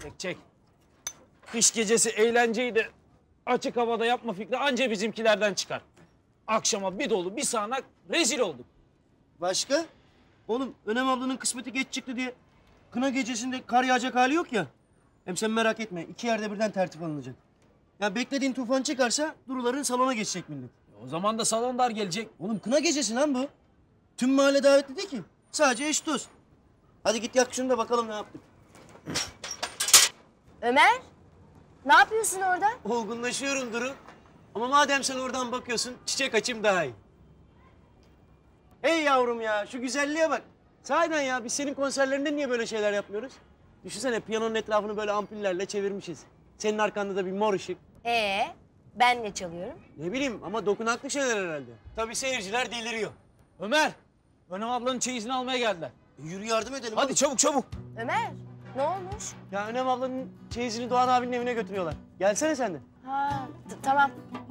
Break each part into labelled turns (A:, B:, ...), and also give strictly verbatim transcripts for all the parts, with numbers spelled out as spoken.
A: Çek çek. Kış gecesi eğlenceyi de açık havada yapma fikri anca bizimkilerden çıkar. Akşama bir dolu bir sağanak rezil olduk.
B: Başka? Oğlum Önem ablanın kısmeti geç çıktı diye kına gecesinde kar yağacak hali yok ya. Hem sen merak etme, iki yerde birden tertip alınacak. Ya beklediğin tufan çıkarsa Duruların salona geçecek millet.
A: O zaman da salondar gelecek.
B: Oğlum kına gecesi lan bu. Tüm mahalle davetli değil ki. Sadece eş dost. Hadi git yak şunu da bakalım ne yaptık.
C: Ömer, ne yapıyorsun orada?
B: Olgunlaşıyorum Duru. Ama madem sen oradan bakıyorsun, çiçek açayım daha iyi. Hey yavrum ya, şu güzelliğe bak. Sahiden ya, biz senin konserlerinde niye böyle şeyler yapmıyoruz? Düşünsene, piyanonun etrafını böyle ampullerle çevirmişiz. Senin arkanda da bir mor ışık.
C: Ee, ben ne çalıyorum?
B: Ne bileyim ama dokunaklı şeyler herhalde. Tabii seyirciler deliriyor.
A: Ömer, Önem ablanın çeyizini almaya geldiler.
B: E, yürü yardım edelim.
A: Hadi
B: oğlum.
A: çabuk çabuk.
C: Ömer, ne olmuş?
B: Ya Önem ablanın çeyizini Doğan abinin evine götürüyorlar. Gelsene sen de.
C: Ha, tamam.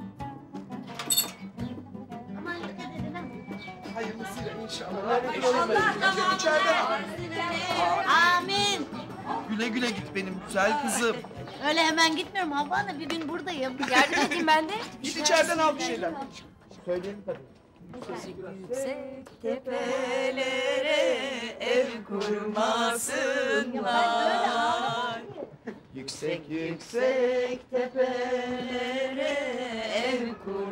D: Amin.
E: Güle güle git benim güzel kızım.
D: Öyle hemen gitmiyorum Havva Ana, bir gün buradayım.
C: Yardım edeyim ben de.
E: Git içeriden al bir şeyler. Söyleyelim tabii.
C: Yüksek tepelere ev kurmasınlar.
E: Yüksek yüksek
C: tepelere ev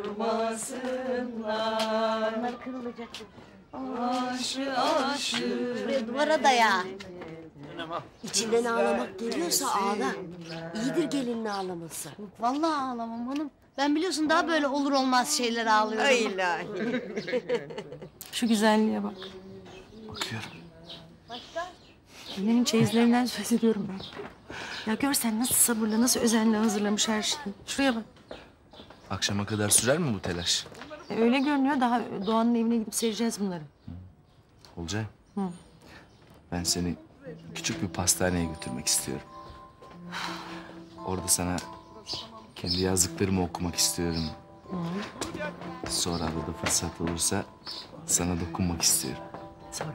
C: kurmasınlar.
D: Bunlar kırılacak.
C: Aşı aşı.
D: Şuraya duvara daya.
A: Önem al.
F: İçinden ağlamak geliyorsa ağla. İyidir gelinin ağlaması.
D: Vallahi ağlamam hanım. Ben biliyorsun daha böyle olur olmaz şeyler ağlıyorum.
F: Ay ilahi.
G: Şu güzelliğe bak.
E: Bakıyorum.
G: Annemin çeyizlerinden söz ediyorum ben. Ya görsen nasıl sabırla, nasıl özenle hazırlamış her şeyi. Şuraya bak.
E: Akşama kadar sürer mi bu telaş?
G: E, öyle görünüyor. Daha Doğan'ın evine gidip sereceğiz bunları.
E: Olcay.
G: Hı.
E: Ben seni küçük bir pastaneye götürmek istiyorum. Orada sana kendi yazdıklarımı okumak istiyorum. Sonra da fırsat olursa sana dokunmak istiyorum.
G: Sonra.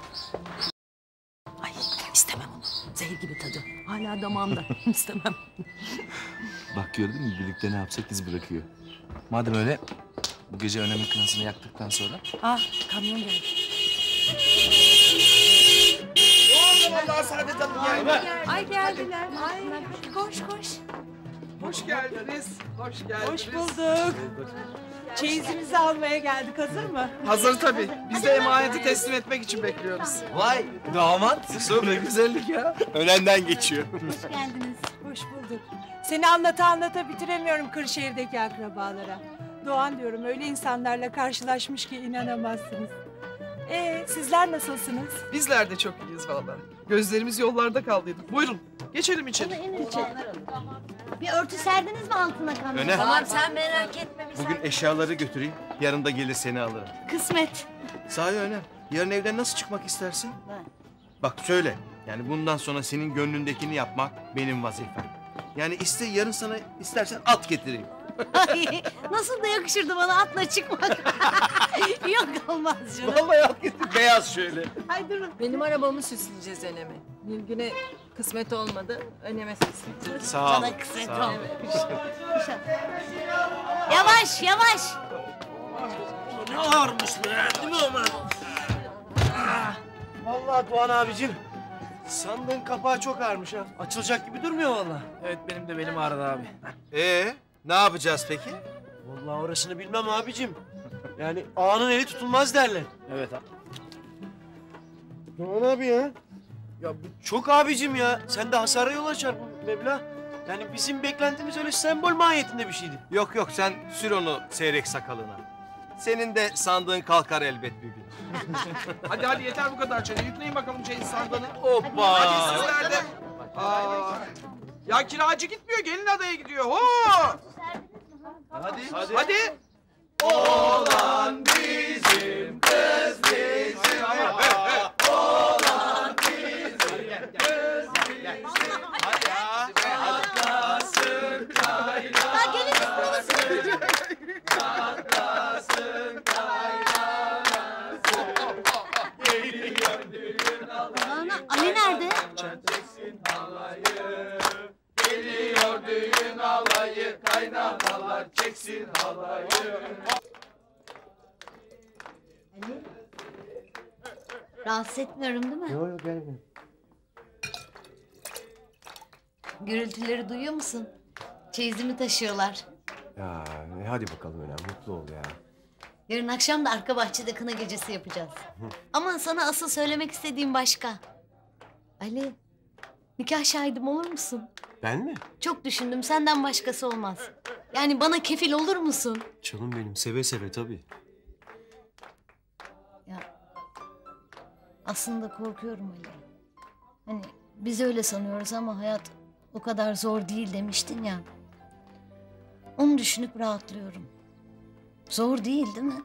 G: Ay istemem onu. Zehir gibi tadı. Hala damağımda. İstemem.
E: Bak gördün mü birlikte ne yapsak iz bırakıyor. Madem öyle bu gece Önem'in kınasını yaktıktan sonra...
G: Ah kamyon geldi.
E: Allah Saadet Hanım geldi.
G: Ay geldiler. Ay koş koş.
H: Hoş geldiniz. Hoş geldiniz.
I: Hoş bulduk. Çeyizimizi almaya geldik. Hazır mı?
H: Hazır tabii. Biz de emaneti teslim etmek için bekliyoruz.
E: Vay damat. Ne güzellik ya. Önenden geçiyor.
D: Hoş geldiniz.
I: Hoş bulduk. Seni anlata anlata bitiremiyorum Kırşehir'deki akrabalara. Doğan diyorum, öyle insanlarla karşılaşmış ki inanamazsınız. Ee, sizler nasılsınız?
H: Bizler de çok iyiyiz vallahi. Gözlerimiz yollarda kaldıydı. Buyurun. Geçelim içeri.
D: Bir örtü serdiniz mi altına kamyon?
J: Öne.
C: Tamam sen merak etme.
J: Bugün eşyaları götüreyim. Yarın da gelir seni alırım.
D: Kısmet.
J: Sahi Öne. Yarın evden nasıl çıkmak istersin? Bak söyle. Yani bundan sonra senin gönlündekini yapmak benim vazifem. Yani iste yarın sana istersen at getireyim.
D: Ay, nasıl da yakışırdı bana atla çıkmak. Yok olmaz canım.
J: Vallahi at getir. Beyaz şöyle.
D: Ay durun.
G: Benim arabamı süsleyeceğiz Önem'e. Nilgün'e kısmet olmadı. Önem'e süsleyeceğiz.
J: Sağ ol.
D: Sana kısmet
J: Sağ ol.
D: olmamış. Yavaş yavaş.
B: Ne ağırmış be, değil mi Ömer? Vallahi Doğan abicim, sandığın kapağı çok ağırmış ha. Açılacak gibi durmuyor vallahi.
A: Evet benim de benim ağrıdı abi.
J: Ee, ne yapacağız peki?
B: Vallahi orasını bilmem abicim. Yani ağanın eli tutulmaz derler.
A: Evet abi.
B: Doğan abi ya. Ya bu çok abicim ya. Sen de hasara yol açar bu meblağ. Yani bizim beklentimiz öyle sembol mahiyetinde bir şeydi.
J: Yok yok sen sür onu seyrek sakalına. Senin de sandığın kalkar elbet bir gün.
H: Hadi hadi yeter bu kadar çene. Yükleyin bakalım çeyiz sandığını.
J: Hoppa.
H: Hadi sizler de. Aa, ya kiracı gitmiyor, gelin adaya gidiyor. Ho!
J: Hadi.
H: Hadi.
J: Olan bizim, kız bizim. Olan bizim, kız bizim. Hadi ya. Atlasın kaynar.
D: Ha gelin burası.
J: Atlasın kaynar.
D: Ana, Ali nerede?
J: Çeksin halayı.
D: Rahatsız etmiyorum değil mi?
B: Yok yok gel gel.
D: Gürültüleri duyuyor musun? Çeyizimi taşıyorlar.
B: Ya e, hadi bakalım öyle mutlu ol ya.
D: Yarın akşam da arka bahçede kına gecesi yapacağız. Ama sana asıl söylemek istediğim başka. Ali, nikah şahidim olur musun?
B: Ben mi?
D: Çok düşündüm, senden başkası olmaz. Yani bana kefil olur musun?
B: Canım benim seve seve tabii.
D: Ya aslında korkuyorum Ali. Hani biz öyle sanıyoruz ama hayat o kadar zor değil demiştin ya. Onu düşünüp rahatlıyorum. Zor değil değil mi?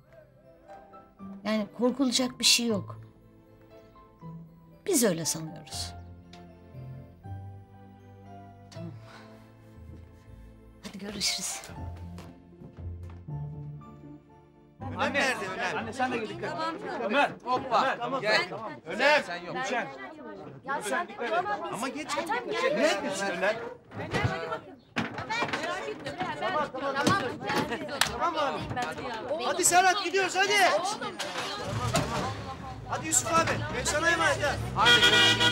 D: Yani korkulacak bir şey yok. Biz öyle sanıyoruz. Tamam. Hadi görüşürüz.
J: Önem nerede Önem?
A: Anne sen de gel dikkat.
C: Tamam.
A: Ömer.
H: Hoppa.
A: Tamam.
H: Gel.
A: Tamam.
J: Önem!
H: Sen yok.
A: Gülşen.
D: Ya sen tamam biz.
J: Ama geç.
D: Tamam,
J: Ne
D: gel.
J: yapıyorsun Önem?
C: Tamam abi.
B: Hadi Serhat gidiyoruz hadi. Hadi Yusuf abi. Ben sana emanet ha.
H: Hadi görüşürüz.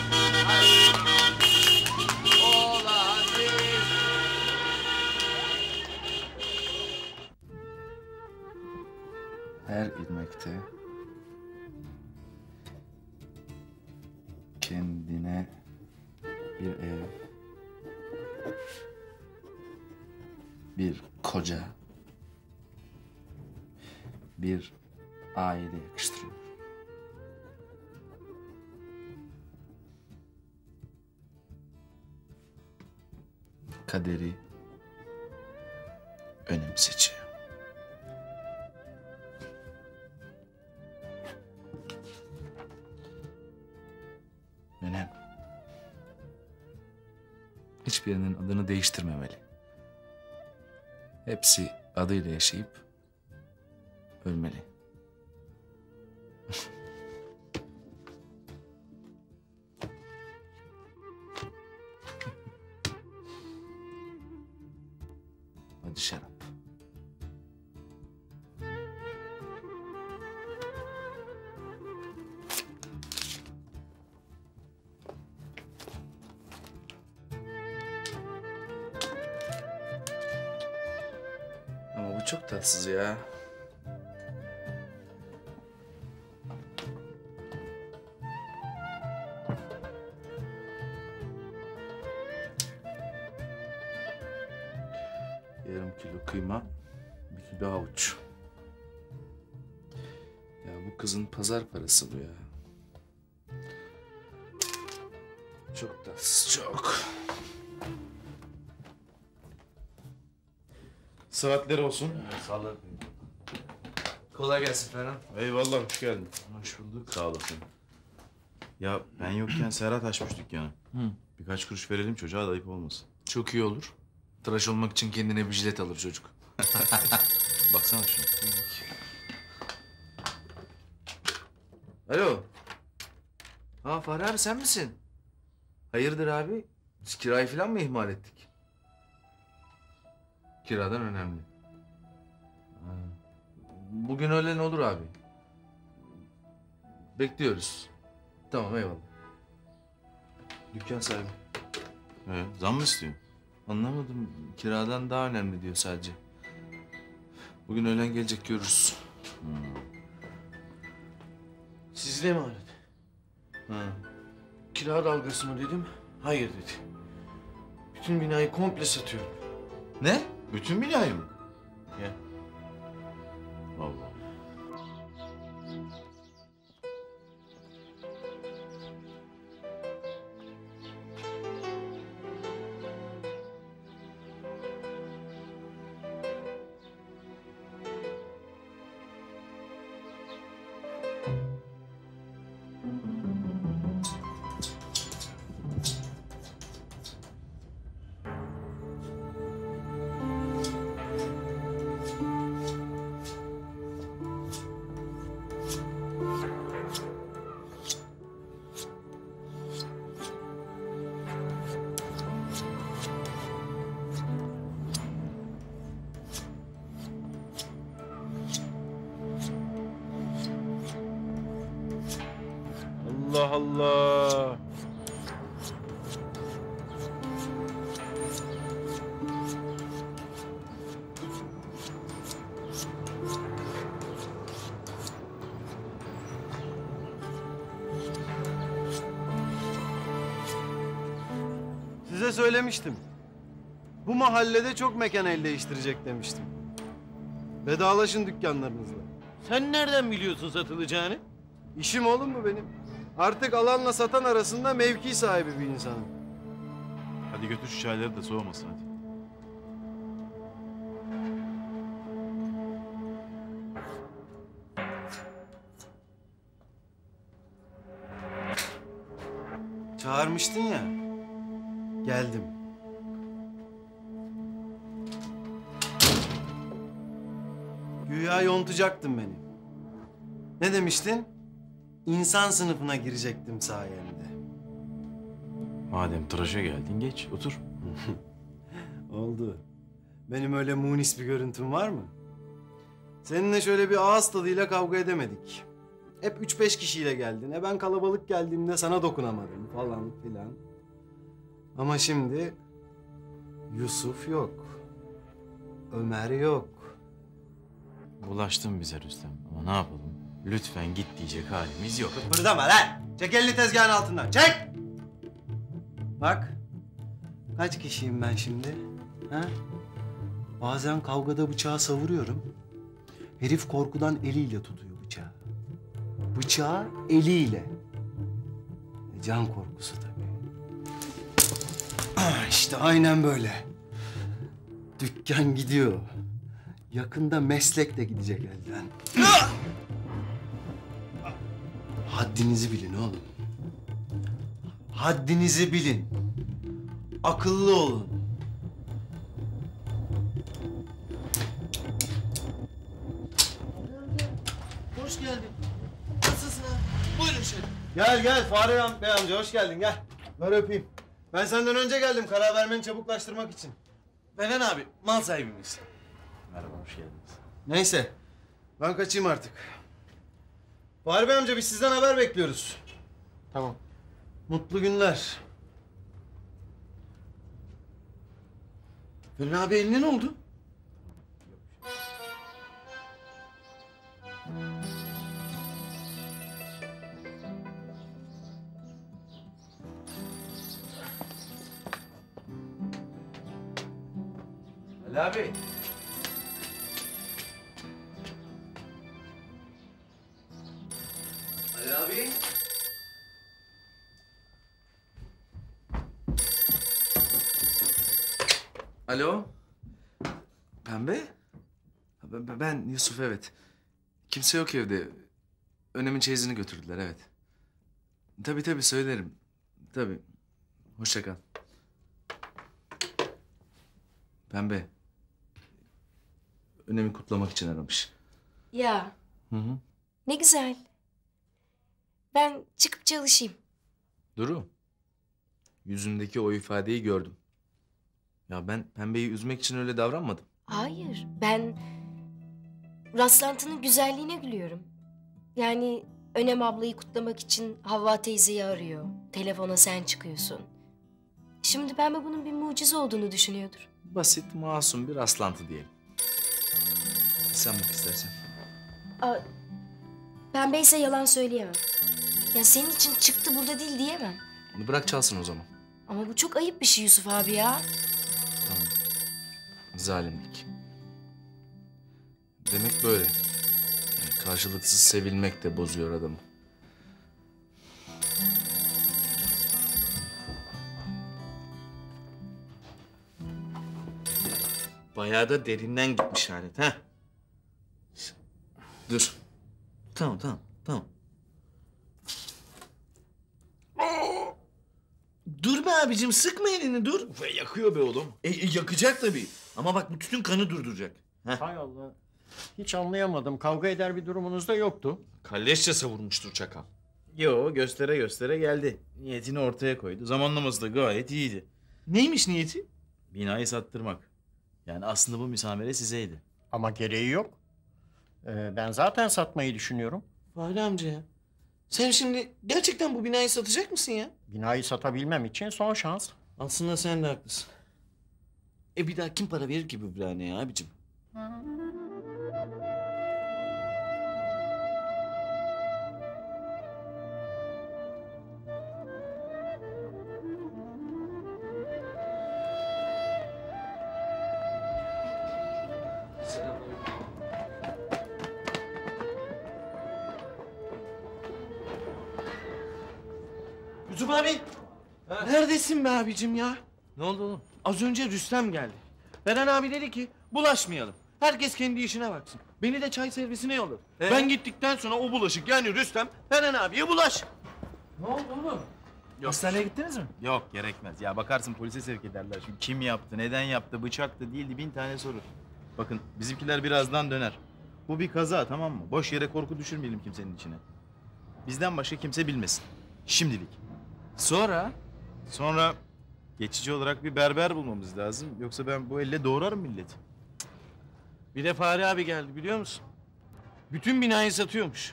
H: Hadi. Ola aziz.
E: Her ilmekte kendine bir ev, bir koca, bir aile yakıştırıyor. Kaderi önem seçiyor. Önem. Hiçbirinin adını değiştirmemeli. Hepsi adıyla yaşayıp ölmeli. Hadi şarap. Ama bu çok tatsız ya. Yarım kilo kıyma, bir kilo havuç. Ya bu kızın pazar parası bu ya. Çok tatsız, çok. Saatler olsun.
J: Sağ ol.
E: Kolay gelsin Ferhan.
J: Eyvallah hoş geldin.
E: Hoş bulduk.
J: Sağ olasın. Ya ben yokken Serhat açmış dükkanı.
E: Hı.
J: Birkaç kuruş verelim çocuğa da ayıp olmasın.
E: Çok iyi olur. Tıraş olmak için kendine bir jilet alır çocuk.
J: Baksana şuna.
E: Alo. Ha Fahri abi sen misin? Hayırdır abi? Biz kirayı falan mı ihmal ettik? Kiradan önemli. Ha. Bugün öğlen olur abi. Bekliyoruz. Tamam eyvallah. Dükkan sahibi.
J: Ee, zam mı istiyor?
E: Anlamadım. Kiradan daha önemli diyor sadece. Bugün öğlen gelecek görürüz.
K: Sizde mi aradı?
E: Ha.
K: Kira dalgası mı dedim. Hayır dedi. Bütün binayı komple satıyorum.
E: Ne?
J: Bütün binayı mı?
K: Ya.
J: Vallahi.
K: Allah Allah.
B: Size söylemiştim. Bu mahallede çok mekan el değiştirecek demiştim. Vedalaşın dükkanlarınızla.
K: Sen nereden biliyorsun satılacağını?
B: İşim oğlum bu benim. Artık alanla satan arasında mevki sahibi bir insanım.
L: Hadi götür şu çayları da soğumasın hadi.
B: Çağırmıştın ya. Geldim. Güya yontacaktın beni. Ne demiştin? İnsan sınıfına girecektim sayende.
L: Madem tıraşa geldin geç otur.
B: Oldu. Benim öyle munis bir görüntüm var mı? Seninle şöyle bir ağız tadıyla kavga edemedik. Hep üç beş kişiyle geldin. E ben kalabalık geldiğimde sana dokunamadım falan filan. Ama şimdi Yusuf yok. Ömer yok.
L: Bulaştın bize Rüstem ama ne yapalım? Lütfen git diyecek halimiz yok.
B: Kıpırdama lan! Çek elini tezgahın altından, çek! Bak, kaç kişiyim ben şimdi? Ha? Bazen kavgada bıçağı savuruyorum. Herif korkudan eliyle tutuyor bıçağı. Bıçağı eliyle. E, can korkusu tabii. Ah, işte aynen böyle. Dükkan gidiyor. Yakında meslek de gidecek elden. Haddinizi bilin oğlum. Haddinizi bilin. Akıllı olun.
K: Hoş geldin. Nasılsın ha? Buyurun şöyle.
B: Gel gel Fahri am- Bey amca hoş geldin gel. Ver öpeyim. Ben senden önce geldim karar vermeni çabuklaştırmak için.
K: Beren abi mal sahibimiz.
L: Merhaba hoş geldiniz.
B: Neyse ben kaçayım artık. Fahri Bey amca biz sizden haber bekliyoruz.
K: Tamam.
B: Mutlu günler.
K: Beren abi eline ne oldu?
E: Ali abi. Ali abi. Alo. Pembe? Ben, ben Yusuf evet. Kimse yok evde. Önem'in çeyizini götürdüler evet. Tabii tabii söylerim. Tabii. Hoşça kal. Pembe. Önem'i kutlamak için aramış.
M: Ya
E: Hı hı.
M: ne güzel. Ben çıkıp çalışayım.
E: Duru. Yüzündeki o ifadeyi gördüm. Ya ben Pembe'yi üzmek için öyle davranmadım.
M: Hayır, ben rastlantının güzelliğine gülüyorum. Yani Önem ablayı kutlamak için Havva teyzeyi arıyor. Telefona sen çıkıyorsun. Şimdi Pembe bunun bir mucize olduğunu düşünüyordur.
E: Basit, masum bir rastlantı diyelim. Sen bak istersen.
M: Aa, Pembe ise yalan söyleyemem. Ya senin için çıktı burada değil diyemem.
E: Bırak çalsın o zaman.
M: Ama bu çok ayıp bir şey Yusuf abi ya.
E: Tamam. Zalimlik. Demek böyle. Yani karşılıksız sevilmek de bozuyor adamı.
K: Bayağı da derinden gitmiş alet ha.
E: Dur.
K: Tamam tamam tamam. Dur be abicim sıkma elini dur.
L: Ve yakıyor be oğlum.
K: E, e, yakacak tabii. Ama bak bu tütün kanı durduracak. Heh.
N: Hay Allah. Hiç anlayamadım. Kavga eder bir durumunuz da yoktu.
L: Kalleşçe savurmuştur çakal.
K: Yo göstere göstere geldi. Niyetini ortaya koydu. Zamanlaması da gayet iyiydi. Neymiş niyeti?
L: Binayı sattırmak. Yani aslında bu müsamere sizeydi.
N: Ama gereği yok. Ee, ben zaten satmayı düşünüyorum.
K: Fahri amca ya. Sen şimdi gerçekten bu binayı satacak mısın ya?
N: Binayı satabilmem için son şans.
K: Aslında sen de haklısın. E bir daha kim para verir ki bu binaya abicim? Yusuf abi. Neredesin be abicim ya?
E: Ne oldu oğlum?
K: Az önce Rüstem geldi. Beren abi dedi ki bulaşmayalım. Herkes kendi işine baksın. Beni de çay servisine yolladı.
E: Ee?
K: Ben gittikten sonra o bulaşık yani Rüstem Beren abiye bulaş.
E: Ne oldu oğlum? Hastaneye gittiniz mi?
L: Yok gerekmez. Ya bakarsın polise sevk ederler. Çünkü kim yaptı, neden yaptı, bıçaktı değildi bin tane soru. Bakın bizimkiler birazdan döner. Bu bir kaza tamam mı? Boş yere korku düşürmeyelim kimsenin içine. Bizden başka kimse bilmesin. Şimdilik.
E: Sonra?
L: Sonra geçici olarak bir berber bulmamız lazım. Yoksa ben bu elle doğrarım milleti.
K: Bir de Fahri abi geldi biliyor musun? Bütün binayı satıyormuş.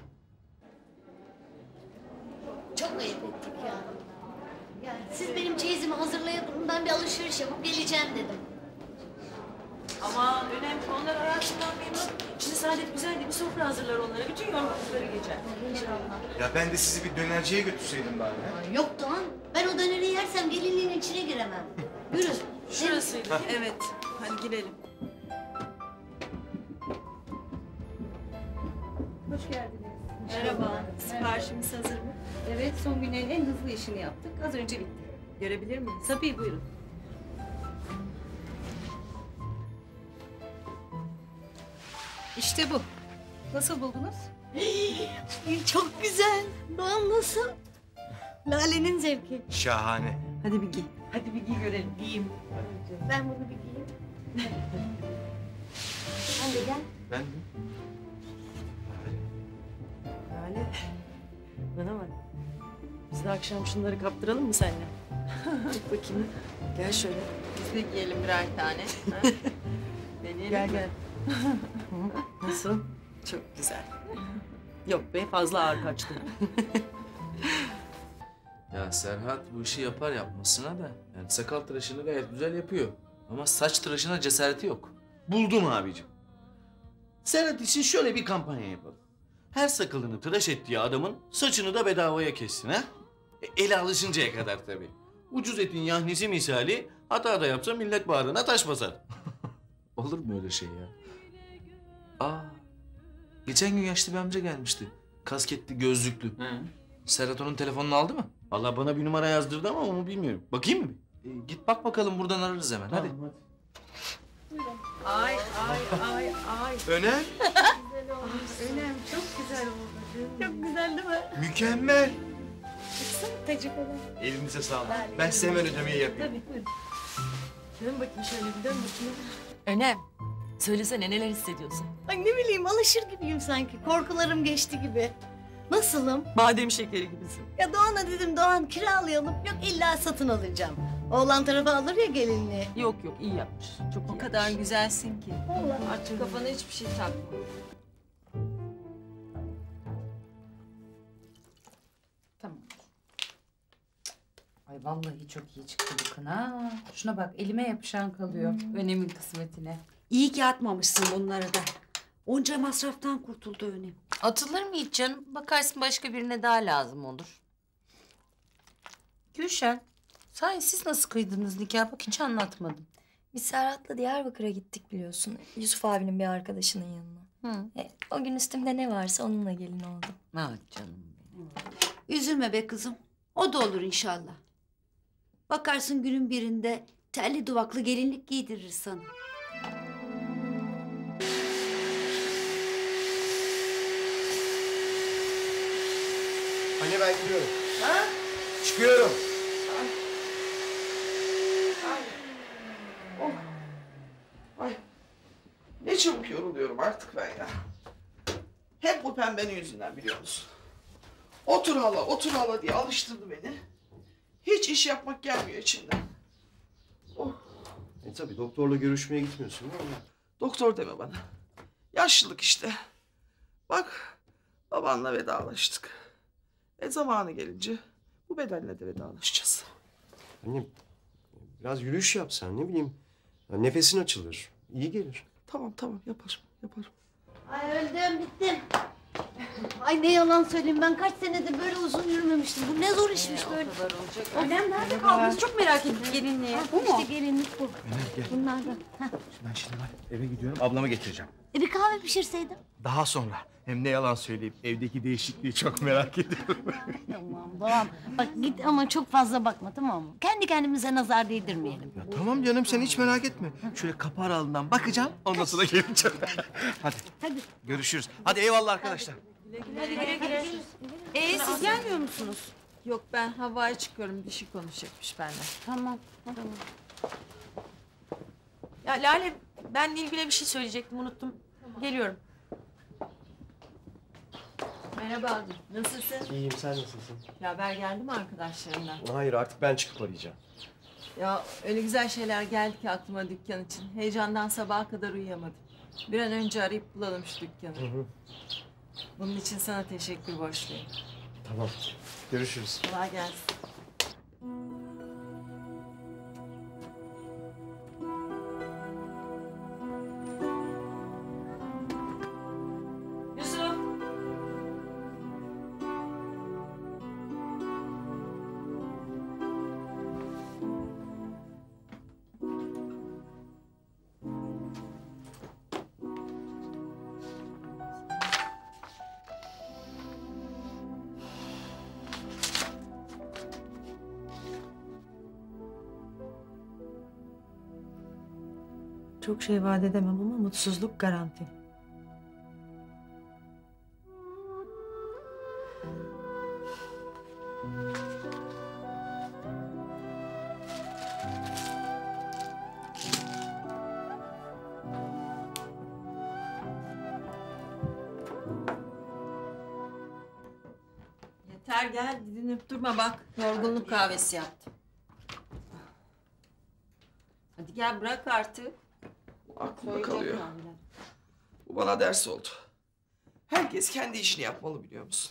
D: Çok ayıp ettik ya. Yani siz benim çeyizimi hazırlayın, ben bir alışveriş yapıp geleceğim dedim.
G: Ama önemli onlar araçtan memnun. Şimdi Saadet güzel de bir sofra hazırlar onlara. Bütün yorgunlukları geçer.
D: İnşallah.
J: Ya ben de sizi bir dönerciye götürseydim bari. ha?
D: Yok Doğan, ben o döneri yersem gelinliğin içine giremem. Yürü.
G: Şurasıydı. Evet. Hadi girelim.
O: Hoş geldiniz.
G: Merhaba. Siparişimiz hazır mı?
O: Evet, son günlerin en hızlı işini yaptık. Az önce bitti.
G: Görebilir miyiz?
O: Tabii, buyurun. İşte bu. Nasıl buldunuz?
D: Çok güzel. Doğan nasıl? Lale'nin zevki.
J: Şahane.
G: Hadi bir giy. Hadi bir giy görelim.
D: Giyeyim. Ben bunu bir giyeyim. Sen de gel.
J: Ben de.
G: Lale. Bana bak. Biz de akşam şunları kaptıralım mı seninle? Tut bakayım. Gel şöyle.
O: Biz de giyelim birer tane.
G: Deneyelim gel, mi? Gel Nasıl? Çok güzel. Yok be fazla ağır kaçtı.
E: Ya Serhat bu işi yapar yapmasına da. Yani sakal tıraşını gayet güzel yapıyor. Ama saç tıraşına cesareti yok.
K: Buldum abicim. Serhat için şöyle bir kampanya yapalım. Her sakalını tıraş ettiği adamın saçını da bedavaya kessin ha. E, ele alışıncaya kadar tabii. Ucuz etin yahnisi misali hata da yapsa millet bağrına taş basar.
E: Olur mu öyle şey ya? Aa, geçen gün yaşlı bir amca gelmişti. Kasketli, gözlüklü.
K: Hı.
E: Serhat onun telefonunu aldı mı?
K: Allah bana bir numara yazdırdı ama onu bilmiyorum. Bakayım mı?
E: E, git bak bakalım buradan ararız hemen. Hadi.
G: Ay ay ay ay.
J: Öner.
G: Önem çok güzel oldu. Çok güzel değil mi?
J: Mükemmel.
G: Baksana tacı falan.
J: Elinize sağlık. Ben size hemen ödemeyi yapayım.
G: Tabii buyurun. Dön bakayım şöyle bir dön bakayım. Önem. Söylesene neler hissediyorsun?
D: Ay ne bileyim alışır gibiyim sanki. Korkularım geçti gibi. Nasılım?
G: Badem şekeri gibisin.
D: Ya Doğan'a dedim Doğan kiralayalım. Yok illa satın alacağım. Oğlan tarafı alır ya gelinliği.
G: Yok yok iyi yapmış. Çok
O: O kadar güzelsin ki.
D: Allah.
O: Artık kafana hiçbir şey takma. Tamam. Ay vallahi çok iyi çıktı bu kına. Şuna bak elime yapışan kalıyor. Önemin kısmetine.
F: İyi ki atmamışsın bunları da. Onca masraftan kurtuldu Önem.
C: Atılır mı hiç canım? Bakarsın başka birine daha lazım olur. Gülşen, sahi siz nasıl kıydınız nikah? Bak hiç anlatmadım.
M: Biz Serhat'la Diyarbakır'a gittik biliyorsun. Yusuf abinin bir arkadaşının yanına.
C: Hı.
M: E, o gün üstümde ne varsa onunla gelin oldum.
C: Ah canım benim.
F: Üzülme be kızım. O da olur inşallah. Bakarsın günün birinde telli duvaklı gelinlik giydirir sana.
J: Anne ben gidiyorum. Ha? Çıkıyorum.
H: Oh. Ay. Ne çabuk yoruluyorum artık ben ya. Hep bu pembenin yüzünden biliyor musun? Otur hala, otur hala diye alıştırdı beni. Hiç iş yapmak gelmiyor içimden. Oh.
B: E tabii doktorla görüşmeye gitmiyorsun değil mi?
H: Doktor deme bana. Yaşlılık işte. Bak babanla vedalaştık. E zamanı gelince bu bedenle de vedalaşacağız.
P: Anne biraz yürüyüş yapsan ne bileyim. Ya nefesin açılır. İyi gelir.
H: Tamam tamam yaparım yaparım.
D: Ay öldüm bittim. Ay ne yalan söyleyeyim ben kaç senedir böyle uzun yürümemiştim. Bu ne zor işmiş
G: Ee,
D: böyle.
G: o kadar olacak.
D: Önem nerede
G: kaldınız? Çok merak ettik gelinliği. Bu mu?
D: İşte gelinlik bu.
J: Gel.
D: Bunlardan. Heh.
J: Ben şimdi var eve gidiyorum ablama getireceğim.
D: E bir kahve pişirseydim.
J: Daha sonra. Hem ne yalan söyleyeyim evdeki değişikliği çok merak ediyorum.
D: Tamam babam. Bak git ama çok fazla bakma tamam mı? Kendi kendimize nazar değdirmeyelim.
J: Ya tamam canım sen hiç merak etme. Şöyle kapı aralığından bakacağım ondan sonra geleceğim. Hadi.
D: Hadi.
J: Görüşürüz. Hadi eyvallah arkadaşlar.
G: Hadi güle güle. Ee siz gelmiyor musunuz? Yok ben havaya çıkıyorum. Bir şey konuşacakmış benden.
O: Tamam.
G: Tamam. Ya Lale ben Nilgün'e bir şey söyleyecektim unuttum. Geliyorum. Merhaba abi. Nasılsın?
P: İyiyim sen nasılsın?
G: Ya haber geldi mi arkadaşlarından?
P: Hayır artık ben çıkıp arayacağım.
G: Ya öyle güzel şeyler geldi ki aklıma dükkan için. Heyecandan sabaha kadar uyuyamadım. Bir an önce arayıp bulalım şu dükkanı.
P: Hı hı.
G: Bunun için sana teşekkür borçluyum.
P: Tamam. Görüşürüz.
G: Kolay gelsin. Yusuf. Çok şey vaat edemem ama mutsuzluk garanti. Yeter gel didinip durma bak. Yorgunluk kahvesi yaptım. Hadi gel bırak artık.
H: Aklımda kalıyor. Bu bana ders oldu. Herkes kendi işini yapmalı biliyor musun?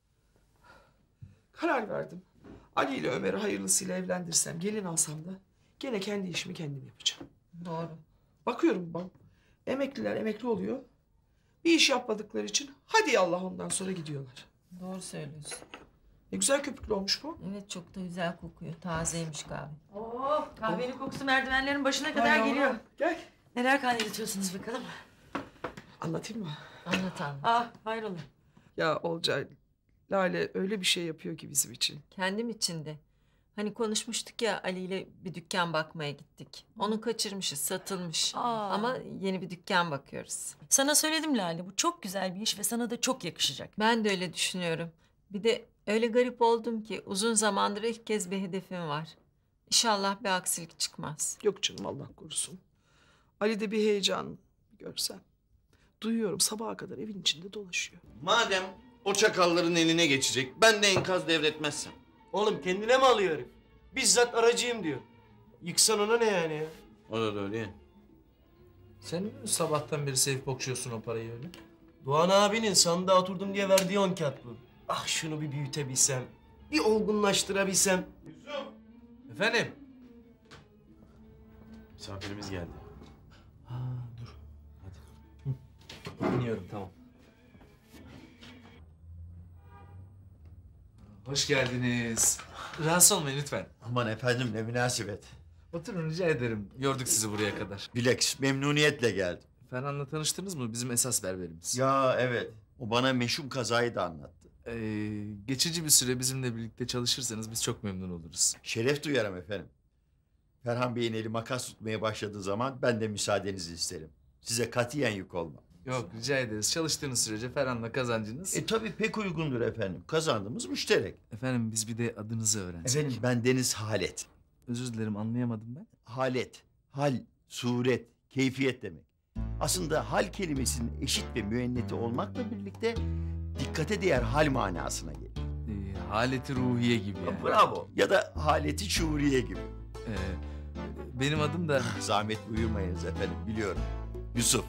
H: Karar verdim. Ali ile Ömer'i hayırlısıyla evlendirsem, gelin alsam da gene kendi işimi kendim yapacağım.
G: Doğru.
H: Bakıyorum babam. Emekliler emekli oluyor. Bir iş yapmadıkları için hadi Allah ondan sonra gidiyorlar.
G: Doğru söylüyorsun.
H: Ne güzel köpüklü olmuş bu.
G: Evet çok da güzel kokuyor. Tazeymiş kahve. Oh kahvenin kokusu merdivenlerin başına kadar
H: Hay Allah.
G: geliyor.
H: Gel.
G: Neler kaynatıyorsunuz bakalım.
H: Anlatayım mı?
G: Anlat anlat. Ah hayrola.
H: Ya Olcay, Lale öyle bir şey yapıyor ki bizim için.
G: Kendim için de. Hani konuşmuştuk ya Ali ile bir dükkan bakmaya gittik. Onu kaçırmışız, satılmış.
Q: Aa.
G: Ama yeni bir dükkan bakıyoruz.
Q: Sana söyledim Lale, bu çok güzel bir iş ve sana da çok yakışacak.
G: Ben de öyle düşünüyorum. Bir de öyle garip oldum ki uzun zamandır ilk kez bir hedefim var. İnşallah bir aksilik çıkmaz.
H: Yok canım Allah korusun. Ali'de bir heyecan görsen. Duyuyorum sabaha kadar evin içinde dolaşıyor.
K: Madem o çakalların eline geçecek, ben de enkaz devretmezsem.
B: Oğlum kendine mi alıyor herif? Bizzat aracıyım diyor. Yıksan ona ne yani ya?
K: O da doğru ya.
E: Sen mi sabahtan beri sevip okşuyorsun o parayı öyle?
B: Doğan abinin sandığa oturdum diye verdiği on kağıt bu. Ah şunu bir büyütebilsem, bir olgunlaştırabilsem.
E: Efendim?
P: Misafirimiz geldi.
E: Ha dur. Hadi. Dinliyorum tamam. Hoş geldiniz. Rahatsız olmayın lütfen.
R: Aman efendim ne münasebet.
E: Oturun rica ederim. Yorduk sizi buraya kadar.
R: Bileks memnuniyetle geldim.
E: Ferhan'la tanıştınız mı? Bizim esas berberimiz.
R: Ya evet. O bana meşhum kazayı da anlattı.
E: Ee, geçici bir süre bizimle birlikte çalışırsanız biz çok memnun oluruz.
R: Şeref duyarım efendim. Ferhan Bey'in eli makas tutmaya başladığı zaman ben de müsaadenizi isterim. Size katiyen yük olmam.
E: Yok rica ederiz. Çalıştığınız sürece Ferhan'la kazancınız...
R: E tabii pek uygundur efendim. Kazandığımız müşterek.
E: Efendim biz bir de adınızı öğrensek.
R: Efendim ben Deniz Halet.
E: Özür dilerim anlayamadım ben.
R: Halet, hal, suret, keyfiyet demek. Aslında hal kelimesinin eşit ve müenneti olmakla birlikte dikkate değer hal manasına gelir.
E: Ee, haleti ruhiye gibi yani.
R: Bravo. Ya da haleti şuuriye gibi.
E: Ee, benim adım da...
R: Zahmet buyurmayınız efendim biliyorum. Yusuf.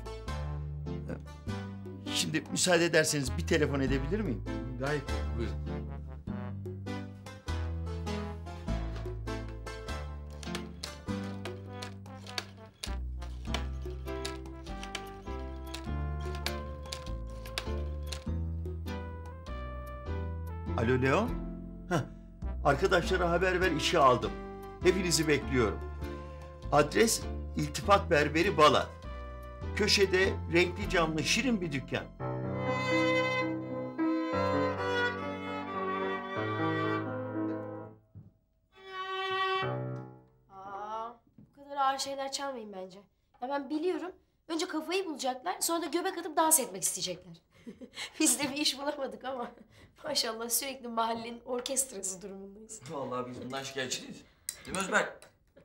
R: Şimdi müsaade ederseniz bir telefon edebilir miyim?
E: Gayet buyurun.
R: Alo Leon. Heh. Arkadaşlara haber ver, işe aldım. Hepinizi bekliyorum. Adres İltifat Berberi Balat. Köşede renkli camlı şirin bir dükkan.
M: Aa, bu kadar ağır şeyler çalmayın bence. Ya ben biliyorum. Önce kafayı bulacaklar, sonra da göbek atıp dans etmek isteyecekler. Biz de bir iş bulamadık ama maşallah sürekli mahallenin orkestrası durumundayız.
E: Vallahi biz bundan şikayetçi değiliz. Değil mi Özberk?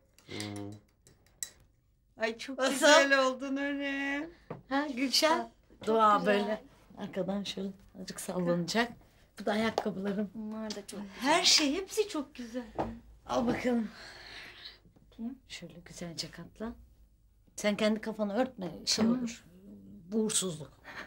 I: Ay çok
H: Nasıl?
I: güzel oldun öyle.
C: Ha Gülşen? Dua
M: güzel.
C: böyle. Arkadan şöyle azıcık sallanacak. Bu da ayakkabılarım.
M: Bunlar da çok güzel.
C: Her şey hepsi çok güzel. Al bakalım. Şöyle güzelce katla. Sen kendi kafanı örtme, şey
D: Tamam.
C: olur. Buğursuzluk.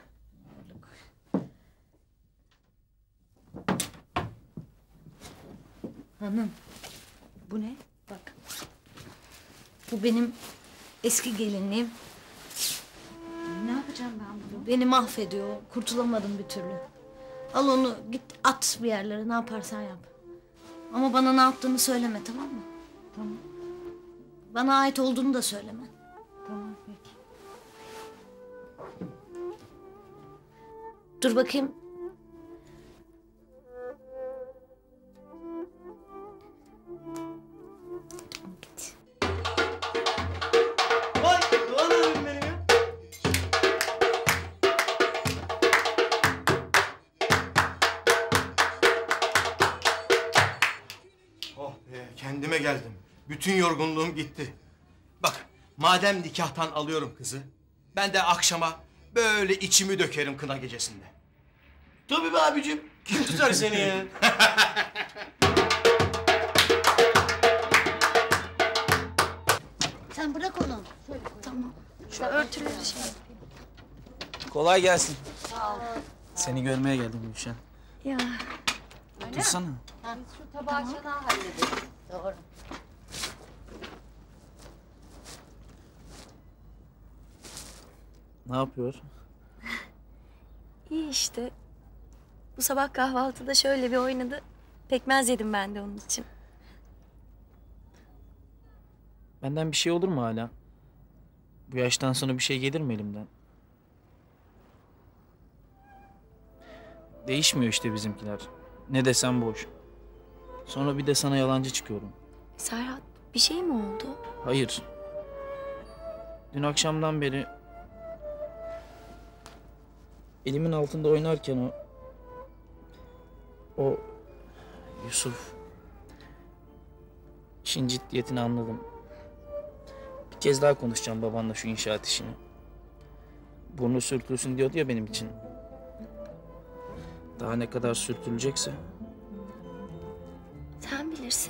C: Hanım, bu ne? Bak. Bu benim eski gelinliğim.
F: Ne yapacağım ben bunu?
C: Beni mahvediyor. Kurtulamadım bir türlü. Al onu git at bir yerlere, ne yaparsan yap. Ama bana ne yaptığını söyleme, tamam mı?
F: Tamam.
C: Bana ait olduğunu da söyleme.
F: Tamam peki.
C: Dur bakayım.
B: Vay Doğan abim benim ya.
J: Oh be, kendime geldim. Bütün yorgunluğum gitti. Bak, madem nikahtan alıyorum kızı, ben de akşama böyle içimi dökerim kına gecesinde.
B: Tabii be abicim. Kim tutar seni ya?
D: Sen bırak onu. Şöyle koy. Tamam. Şu örtüleri şey yapayım.
A: Kolay gelsin.
D: Sağ ol.
A: Seni görmeye geldim Gülşen.
D: Ya.
A: Dursana.
M: Biz şu tabağı çanağı halledelim.
D: Doğru.
A: Ne yapıyor?
S: İyi işte. Bu sabah kahvaltıda şöyle bir oynadı. Pekmez yedim ben de onun için.
A: Benden bir şey olur mu hala? Bu yaştan sonra bir şey gelir mi elimden? Değişmiyor işte bizimkiler. Ne desem boş. Sonra bir de sana yalancı çıkıyorum.
S: Serhat, bir şey mi oldu?
A: Hayır. Dün akşamdan beri elimin altında oynarken o o Yusuf işin ciddiyetini anladım. Bir kez daha konuşacağım babanla şu inşaat işini. Burnu sürtülsün diyordu ya benim için. Daha ne kadar sürtülecekse.
S: Sen bilirsin.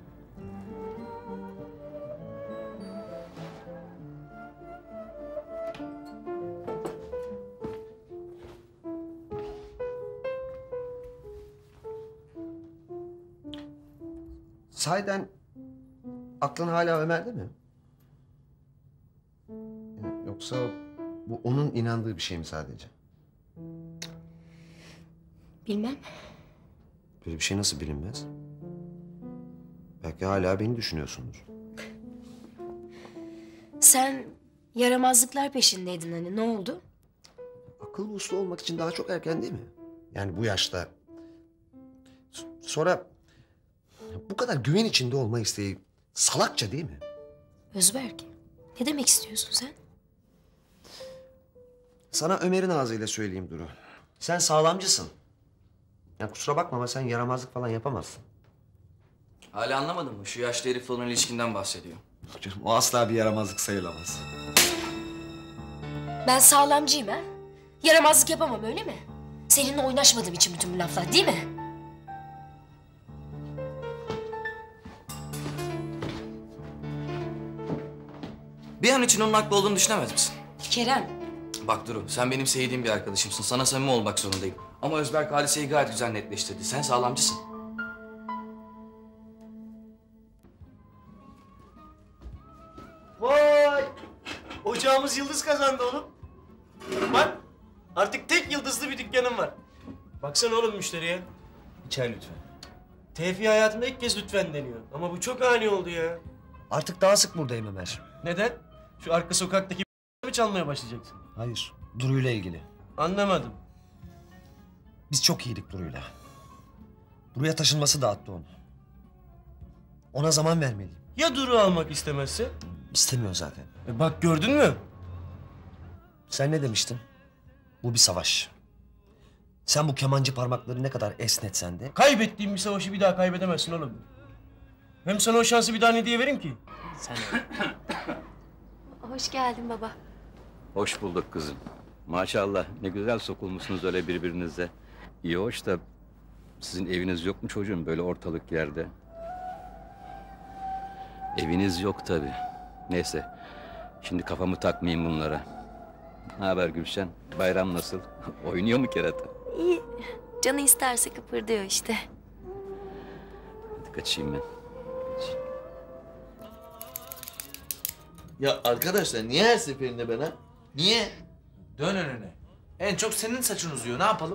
P: Sahiden aklın hala Ömer'de mi? Yani yoksa bu onun inandığı bir şey mi sadece?
M: Bilmem.
P: Böyle bir şey nasıl bilinmez? Belki hala beni düşünüyorsundur.
M: Sen yaramazlıklar peşindeydin hani, ne oldu?
P: Akıllı uslu olmak için daha çok erken değil mi? Yani bu yaşta. S- Sonra bu kadar güven içinde olma isteği salakça değil mi?
M: Özberk, ne demek istiyorsun sen?
P: Sana Ömer'in ağzıyla söyleyeyim Duru. Sen sağlamcısın. Ya kusura bakma ama sen yaramazlık falan yapamazsın.
E: Hala anlamadın mı? Şu yaşlı herifle olan ilişkinden bahsediyor.
P: Canım, o asla bir yaramazlık sayılamaz.
M: Ben sağlamcıyım ha? Yaramazlık yapamam öyle mi? Seninle oynaşmadığım için bütün bu laflar değil mi?
E: Bir an için onun haklı olduğunu düşünemez misin?
M: Kerem.
E: Bak Duru, sen benim sevdiğim bir arkadaşımsın. Sana samimi olmak zorundayım. Ama Özberk hadiseyi gayet güzel netleştirdi. Sen sağlamcısın.
B: Vay! Ocağımız yıldız kazandı oğlum. Bak, artık tek yıldızlı bir dükkanım var. Baksana oğlum müşteriye. çay lütfen. Tevfi hayatında ilk kez lütfen deniyor. Ama bu çok ani oldu ya.
P: Artık daha sık buradayım Ömer.
B: Neden? Şu arka sokaktaki mi çalmaya başlayacaksın?
P: Hayır, Duru'yla ilgili.
B: Anlamadım.
P: Biz çok iyiydik Duru'yla. Buraya taşınması dağıttı onu. Ona zaman vermeliyim.
B: Ya Duru almak istemezse?
P: İstemiyor zaten.
B: E bak gördün mü?
P: Sen ne demiştin? Bu bir savaş. Sen bu kemancı parmakları ne kadar esnetsen de...
B: Kaybettiğim bir savaşı bir daha kaybedemezsin oğlum. Hem sana o şansı bir daha ne diye vereyim ki?
P: Sen...
S: Hoş geldin baba.
T: Hoş bulduk kızım. Maşallah ne güzel sokulmuşsunuz öyle birbirinize. İyi hoş da sizin eviniz yok mu çocuğum böyle ortalık yerde? Eviniz yok tabii. Neyse şimdi kafamı takmayayım bunlara. Ne haber Gülşen? Bayram nasıl? Oynuyor mu kerata?
S: İyi. Canı isterse kıpırdıyor işte.
T: Hadi kaçayım ben.
K: Ya arkadaşlar niye her seferinde ben ha? Niye?
E: Dön önüne. En çok senin saçın uzuyor. Ne yapalım?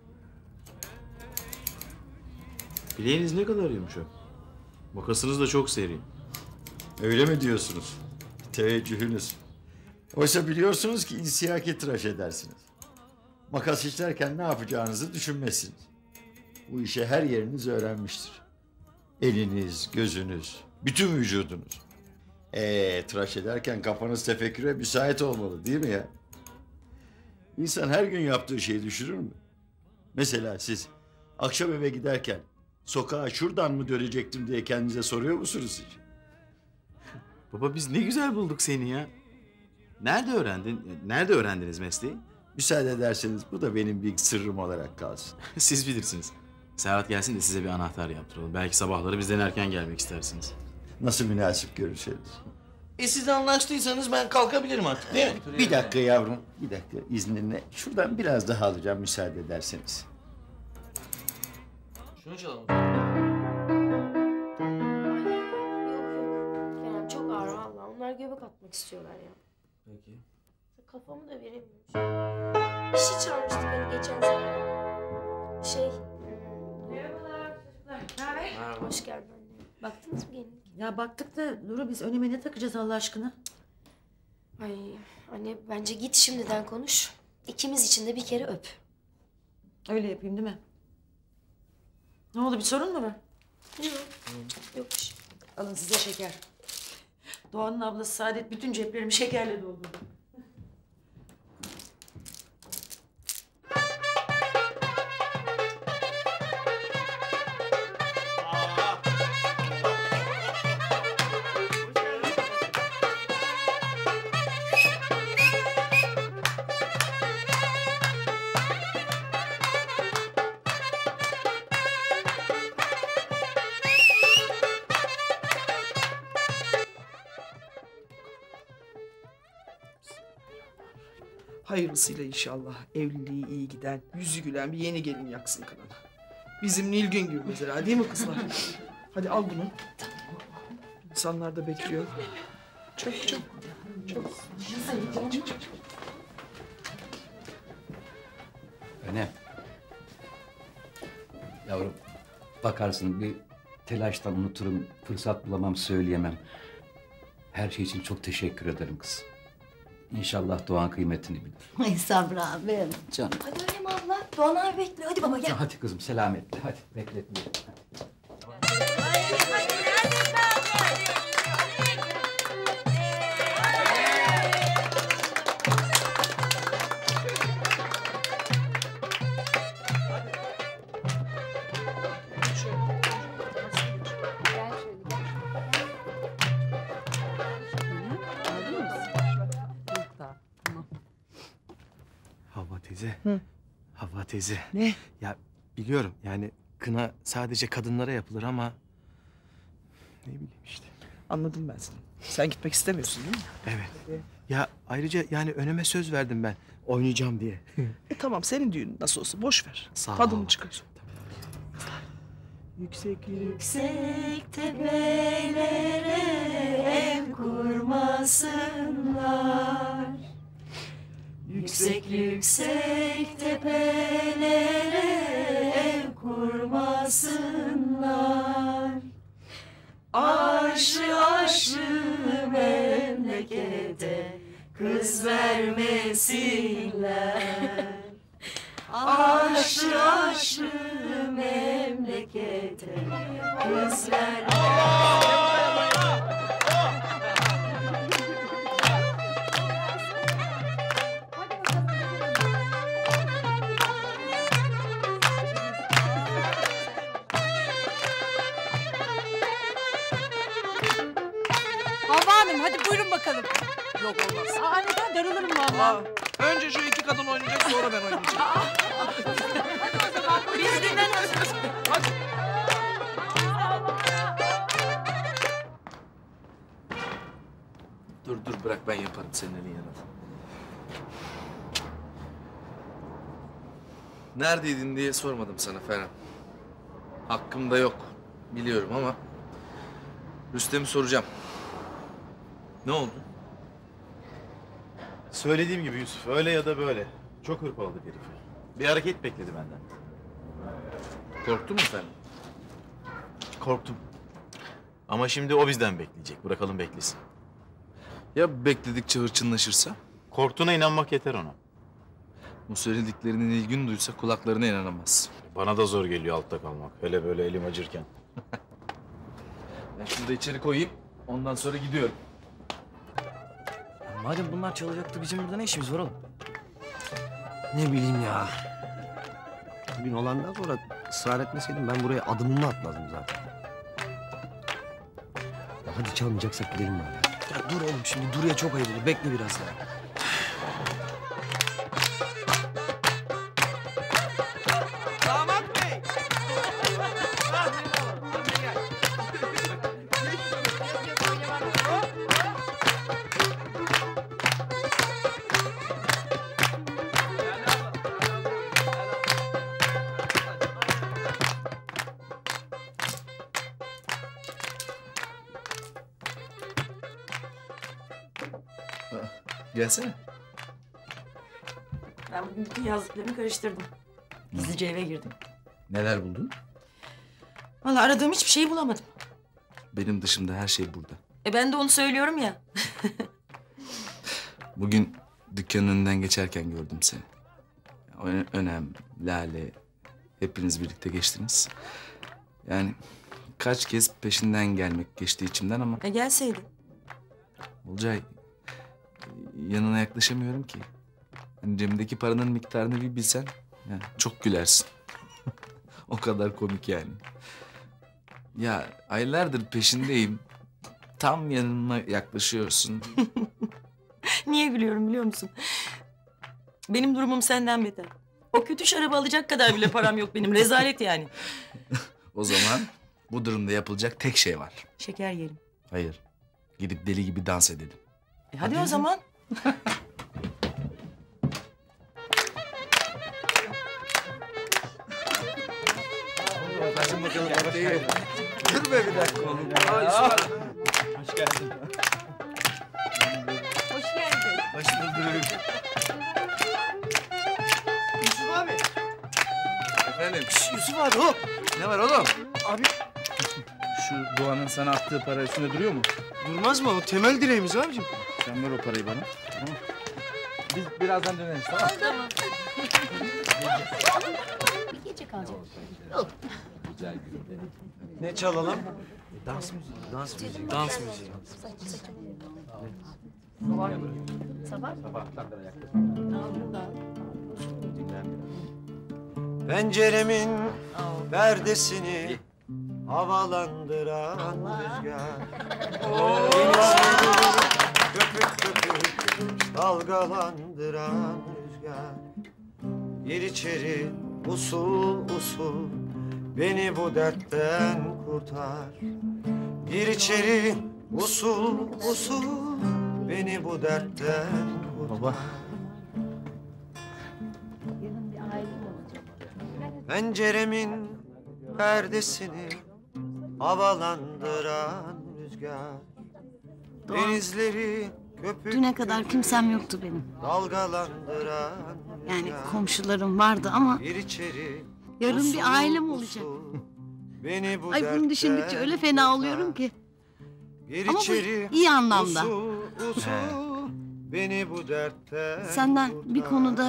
L: Bileğiniz ne kadar yumuşak. Makasınız da çok seri.
R: Öyle mi diyorsunuz? Teveccühünüz. Oysa biliyorsunuz ki insiyaki tıraş edersiniz. Makas işlerken ne yapacağınızı düşünmezsiniz. Bu işe her yeriniz öğrenmiştir. Eliniz, gözünüz, bütün vücudunuz. Ee, tıraş ederken kafanız tefekküre müsait olmalı değil mi ya? İnsan her gün yaptığı şeyi düşünür mü? Mesela siz akşam eve giderken sokağa şuradan mı dönecektim diye kendinize soruyor musunuz hiç?
L: Baba biz ne güzel bulduk seni ya. Nerede öğrendin? Nerede öğrendiniz mesleği?
R: Müsaade ederseniz bu da benim bir sırrım olarak kalsın.
L: Siz bilirsiniz. Serhat gelsin de size bir anahtar yaptıralım. Belki sabahları bizden erken gelmek istersiniz.
R: Nasıl münasip görürseniz.
K: E siz anlaştıysanız ben kalkabilirim artık değil mi?
R: Bir dakika yavrum, bir dakika izninle. Şuradan biraz daha alacağım müsaade ederseniz.
E: Şunu çalalım.
M: Kerem çok ağır valla. Onlar göbek atmak istiyorlar ya.
E: Peki.
M: Kafamı da veremiyorum. Bir şey çağırmıştık hani geçen sene. Şey...
O: Merhabalar çocuklar. Ne haber?
M: Hoş geldin anne. Baktınız mı gelinlik?
Q: Ya baktık da Duru biz öneme ne takacağız Allah aşkına?
M: Ay anne bence git şimdiden konuş. İkimiz için de bir kere öp.
Q: Öyle yapayım değil mi? Ne oldu bir sorun mu var?
M: Yok. Yokmuş.
Q: Alın size şeker. Doğan'ın ablası Saadet bütün ceplerimi şekerle doldurdu.
H: Hayırlısıyla inşallah evliliği iyi giden, yüzü gülen bir yeni gelin yaksın kanını. Bizim Nilgün gibi mesela değil mi kızlar? Hadi al bunu. İnsanlar da bekliyor. Çok çok çok.
T: Önem. Yavrum bakarsın bir telaştan unuturum, fırsat bulamam söyleyemem. Her şey için çok teşekkür ederim kız. İnşallah Doğan kıymetini bilir.
D: Ay Sabri abim.
T: Canım.
S: Hadi Önem abla. Doğan abi bekliyor. Hadi baba gel.
T: Hadi kızım selametle. Hadi bekletmeyelim.
J: Havva teyze.
H: Hı.
J: Havva teyze.
H: Ne?
J: Ya biliyorum yani kına sadece kadınlara yapılır ama... Ne bileyim işte.
H: Anladım ben seni. Sen gitmek istemiyorsun değil mi?
J: Evet. Ya ayrıca yani öneme söz verdim ben oynayacağım diye.
H: E tamam senin düğünün nasıl olsa boş ver.
J: Sağ ol.
H: Tadını çıkar. Yüksek
C: Yüksek tepelere ev kurmasınlar. Yüksek yüksek tepelere ev kurmasınlar.
Q: olmasınlar. Aşı aşı memlekete kız vermesinler. Aşı aşı memlekete kız vermesinler.
I: Havva Hanım hadi buyurun bakalım.
H: Yok olmaz.
I: Aa neden darılırım valla.
H: Önce şu iki kadın oynayacak, sonra ben oynayacağım.
Q: Hadi o zaman biz dinleniyoruz.
H: Hadi.
E: Dur dur bırak ben yaparım senin elin yanında. Neredeydin diye sormadım sana Ferhan. Hakkım da yok. Biliyorum ama Rüstem'i soracağım. Ne oldu?
L: Söylediğim gibi Yusuf, öyle ya da böyle. Çok hırpaladık herifi. Bir hareket bekledi benden.
E: Korktun mu efendim?
L: Korktum. Ama şimdi o bizden bekleyecek. Bırakalım beklesin.
E: Ya bekledikçe hırçınlaşırsa?
L: Korktuğuna inanmak yeter ona.
E: Bu söylediklerinin ilgin duysa kulaklarına inanamaz.
L: Bana da zor geliyor altta kalmak. Hele böyle elim acırken.
E: Ben şunu da içeri koyayım. Ondan sonra gidiyorum.
B: Madem bunlar çalacaktı bizim burada ne işimiz var oğlum? Ne bileyim ya.
P: Bugün olandan sonra ısrar etmeseydim ben buraya adımımı atmazdım zaten. Ya hadi çalmayacaksak gidelim bari.
B: Ya dur oğlum şimdi Duru'ya çok ayıp olur. Bekle biraz daha.
H: Damat bey.
E: Gelsene.
Q: Ben bugün bütün yazdıklarımı karıştırdım. Gizlice eve girdim.
E: Neler buldun?
Q: Vallahi aradığım hiçbir şeyi bulamadım.
E: Benim dışımda her şey burada.
Q: E ben de onu söylüyorum ya.
E: Bugün dükkanın önünden geçerken gördüm seni. Ö- Önem, Lale, hepiniz birlikte geçtiniz. Yani kaç kez peşinden gelmek geçti içimden ama...
Q: E gelseydin.
E: Olcay, yanına yaklaşamıyorum ki. Hani cebimdeki paranın miktarını bir bilsen yani çok gülersin. O kadar komik yani. Ya aylardır peşindeyim. Tam yanıma yaklaşıyorsun.
Q: Niye gülüyorum biliyor musun? Benim durumum senden beter. O kötü şarabı alacak kadar bile param yok benim. Rezalet yani.
E: O zaman bu durumda yapılacak tek şey var.
Q: Şeker yerim.
E: Hayır. Gidip deli gibi dans edelim.
Q: E hadi, hadi o zaman.
E: Hadi bakalım. Dur be bir dakika oğlum.
L: Hoş geldin.
I: Hoş geldin.
L: Hoş bulduk.
B: Yusuf abi.
E: Efendim?
B: Şş, Yusuf abi hop.
E: Ne var oğlum?
B: Abi.
A: Şu Doğan'ın sana attığı para üstünde duruyor mu?
B: Durmaz mı? O temel direğimiz abicim.
A: Sen ver o parayı bana. Tamam. Biz birazdan döneriz tamam.
D: Tamam. Bir gece kalacak. Yok.
B: Ne çalalım? Dans müziği. Dans müziği. Dans müziği.
D: Sabah. Sabah.
B: Penceremin perdesini havalandıran rüzgar. Denizleri köpük köpük dalgalandıran rüzgar. Gir içeri usul usul beni bu dertten kurtar. Gir içeri usul usul beni bu dertten kurtar. Baba. Penceremin perdesini havalandıran rüzgar. Denizleri köpük
D: Düne kadar kimsem yoktu benim.
B: dalgalandıran
D: Yani komşularım vardı ama
B: gir içeri
D: yarın
B: usul
D: bir ailem olacak.
B: usul
P: Beni bu
D: Ay bunu düşündükçe öyle fena oluyorum ki.
P: Gir
D: Ama bu
P: içeri,
D: iyi anlamda.
P: usul usul, beni bu dertten
D: Senden bir konuda...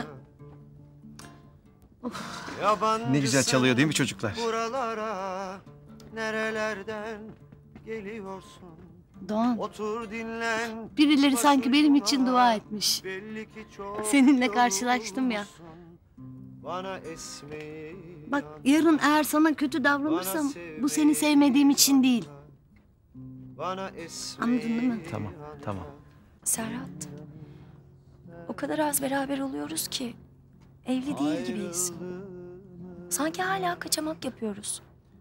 J: Ne güzel çalıyor değil mi çocuklar?
P: Buralara nerelerden geliyorsun?
D: Doğan,
P: Otur dinlen.
D: birileri sanki benim için dua etmiş. Seninle karşılaştım ya.
P: Bana esmeyi
D: Bak yarın eğer sana kötü davranırsam bu seni sevmediğim için değil.
P: bana
D: Anladın değil mi?
J: Tamam, tamam.
S: Serhat, o kadar az beraber oluyoruz ki evli değil gibiyiz. Sanki hala kaçamak yapıyoruz.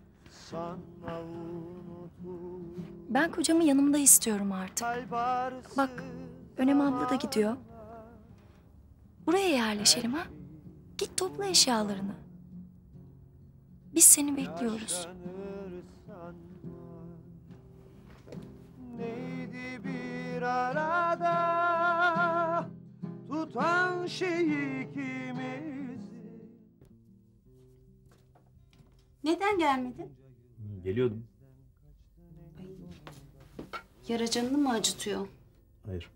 S: Ben kocamı yanımda istiyorum artık. Bak, Önem abla da gidiyor. Buraya yerleşelim ha. Git topla eşyalarını. Biz seni bekliyoruz.
P: Neydi bir arada tutan şey ikimizi?
F: Neden gelmedin?
L: Geliyordum.
F: Yara canını mı acıtıyor?
L: Hayır.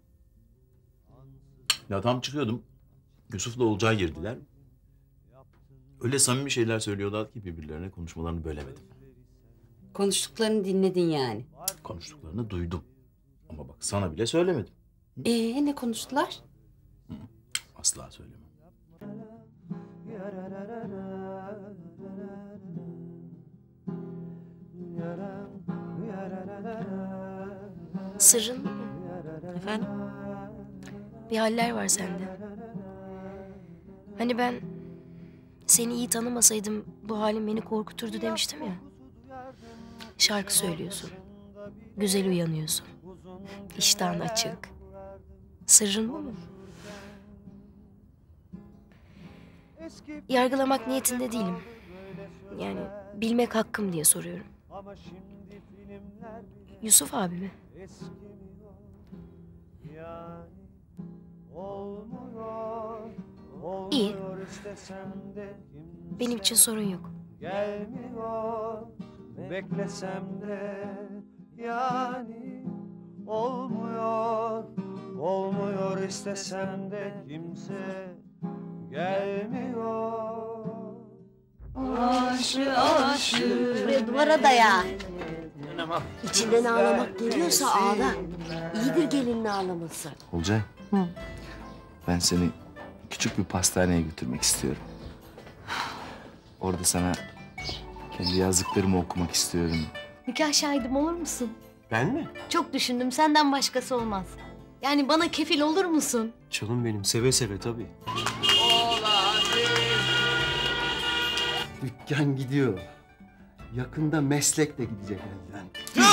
L: Ya tam çıkıyordum. Yusuf'la Olcay girdiler. Öyle samimi şeyler söylüyorlar ki birbirlerine, konuşmalarını bölemedim.
F: Konuştuklarını dinledin yani.
L: Konuştuklarını duydum. Ama bak sana bile söylemedim.
F: Ee ne konuştular?
L: Asla söylemem.
M: Sırrın mı?
S: Efendim?
M: Bir haller var sende. Hani ben seni iyi tanımasaydım bu halin beni korkuturdu demiştim ya. Şarkı söylüyorsun. Güzel uyanıyorsun. İştahın açık. Sırrın bu mu? Yargılamak niyetinde değilim. Yani bilmek hakkım diye soruyorum. Yusuf abi mi? İyi. Benim için sorun yok.
P: Gelmiyor, beklesem de yani olmuyor, olmuyor istesem de kimse gelmiyor.
C: Aşı aşı. Şuraya duvara daya. İçinden ağlamak geliyorsa ağla. İyidir gelinin ağlaması.
E: Olcay. Ben seni küçük bir pastaneye götürmek istiyorum. Orada sana kendi yazdıklarımı okumak istiyorum.
D: Nikah şahidim olur musun?
B: Ben mi?
D: Çok düşündüm, senden başkası olmaz. Yani bana kefil olur musun?
B: Canım benim, seve seve tabii.
R: Dükkan gidiyor. Yakında meslek de gidecek elden.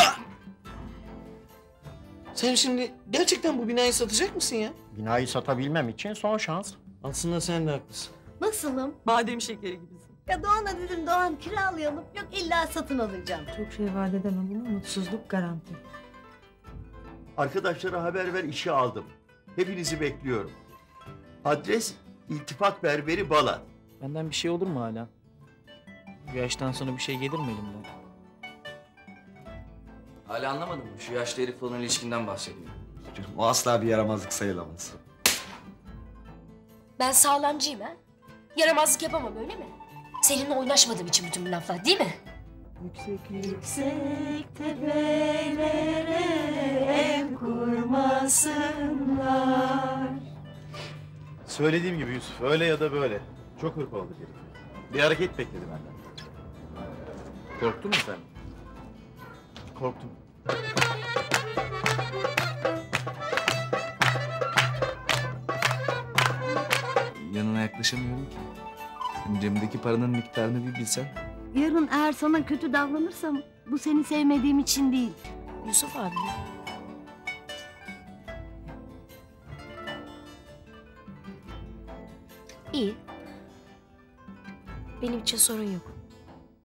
K: Sen şimdi gerçekten bu binayı satacak mısın ya?
N: Binayı satabilmem için son şans.
K: Aslında sen de haklısın.
D: Nasılım?
Q: Badem şekeri gibisin.
D: Ya Doğan'a dedim Doğan kiralayalım. Yok illa satın alacağım.
G: Çok şey vaat edemem ama mutsuzluk garanti.
R: Arkadaşlara haber ver, işe aldım. Hepinizi bekliyorum. Adres İltifat Berberi Balat.
A: Benden bir şey olur mu hala? Bu yaştan sonra bir şey gelir mi elimden?
E: Hala anlamadın mı? Şu yaşlı herif olan ilişkinden bahsediyor.
P: O asla bir yaramazlık sayılamaz.
M: Ben sağlamcıyım ha. Yaramazlık yapamam öyle mi? Seninle oynaşmadığım için bütün bu laflar değil mi?
G: Yüksek yüksek tepelere ev kurmasınlar.
L: Söylediğim gibi Yusuf, öyle ya da böyle. Çok hırpaladı herif. Bir hareket bekledi benden. Korktun mu sen? Korktum.
E: Yanına yaklaşamıyorum ki. Hani cebimdeki paranın miktarını bir bilsen.
D: Yarın eğer sana kötü davranırsam bu seni sevmediğim için değil.
M: Yusuf abi mi? İyi. Benim için sorun yok.